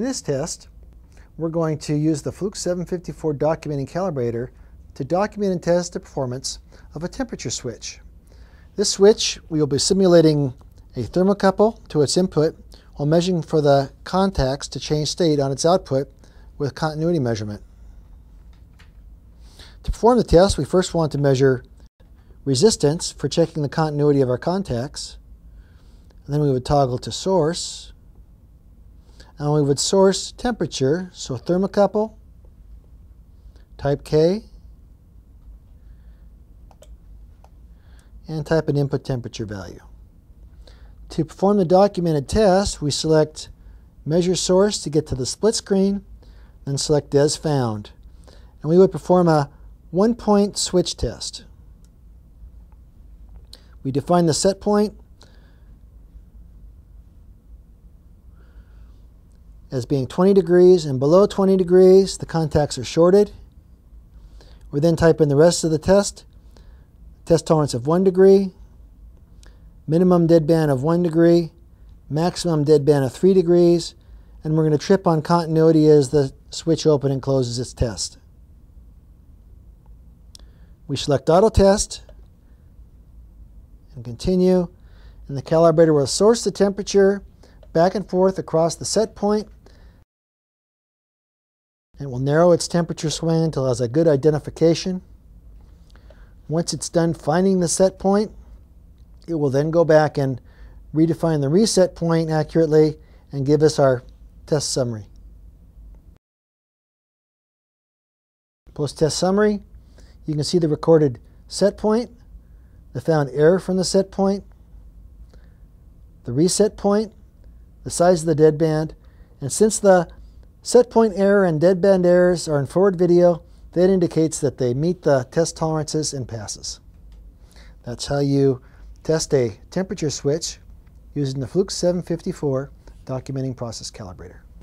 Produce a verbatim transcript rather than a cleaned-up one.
this test, we're going to use the Fluke seven fifty-four Documenting Calibrator to document and test the performance of a temperature switch. This switch, we will be simulating a thermocouple to its input while measuring for the contacts to change state on its output with continuity measurement. To perform the test, we first want to measure resistance for checking the continuity of our contacts. And then we would toggle to source. And we would source temperature, so thermocouple, type K, and type an input temperature value. To perform the documented test, we select Measure Source to get to the split screen, then select As Found. And we would perform a one-point switch test. We define the set point as being twenty degrees, and below twenty degrees the contacts are shorted. We then type in the rest of the test. Test tolerance of one degree, minimum deadband of one degree, maximum deadband of three degrees, and we're going to trip on continuity as the switch opens and closes its test. We select Auto Test and continue, and the calibrator will source the temperature back and forth across the set point, and will narrow its temperature swing until it has a good identification. Once it's done finding the set point, it will then go back and redefine the reset point accurately and give us our test summary. Post-test summary, you can see the recorded set point, the found error from the set point, the reset point, the size of the deadband, and since the set point error and deadband errors are in forward video, that indicates that they meet the test tolerances and passes. That's how you test a temperature switch using the Fluke seven fifty-four Documenting Process Calibrator.